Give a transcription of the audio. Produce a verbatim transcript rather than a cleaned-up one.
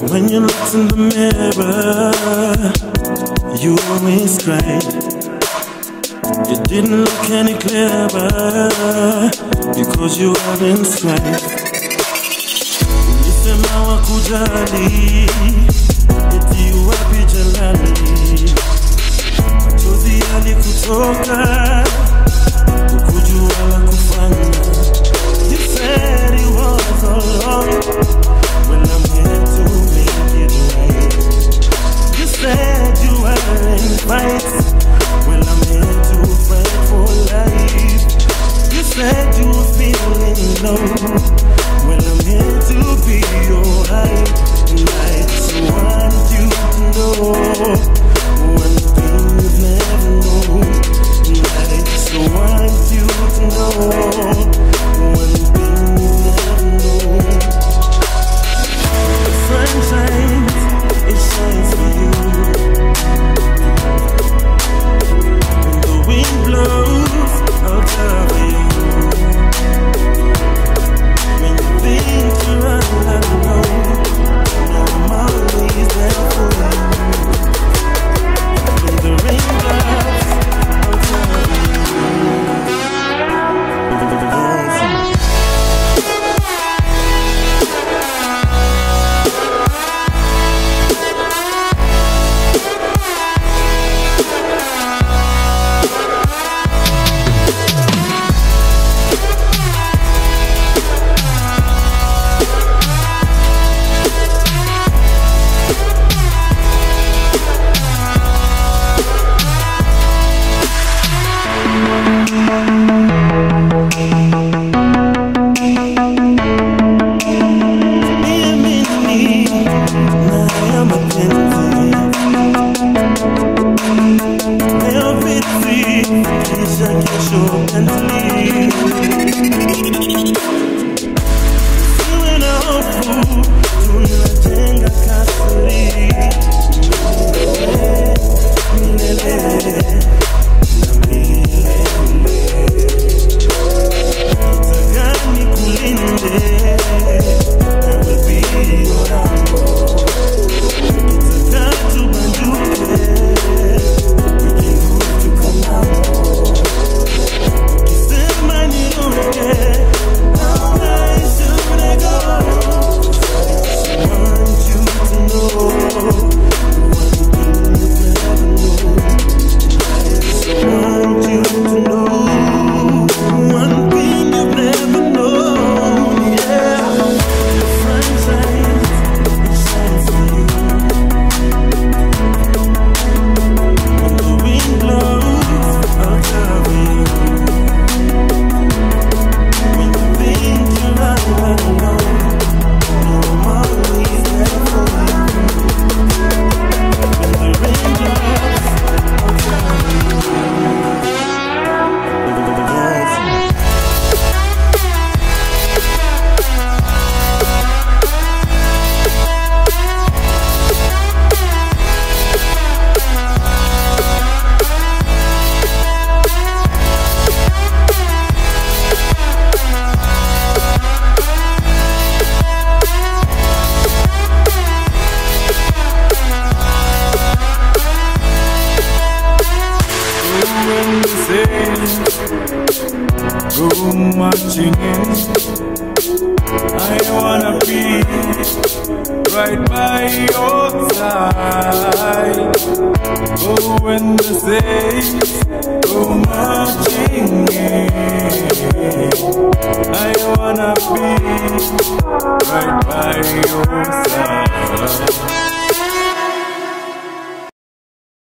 When you looked in the mirror, you always cried. You didn't look any clearer because you were in strife. Ulisema wakujali, eti wapi jalali. Machozi yalikutoka, ukujua la kufanya. You said it was all wrong. Well, I'm here to make it right. You said you were in fights. Well, I'm here to fight for life. You said you were feeling low. Well, I'm here to be your high light. So I want you to know one thing you've never known. Light. So I want you to know one thing you've never known. The sun shines, it shines for you. When the wind blows, I'll cover you. When you think you're all alone, I'm always there for you. When the rain drops, I'll cover you. Go marching in, I wanna be right by your side. Oh, when the saints go marching in, I wanna be right by your side.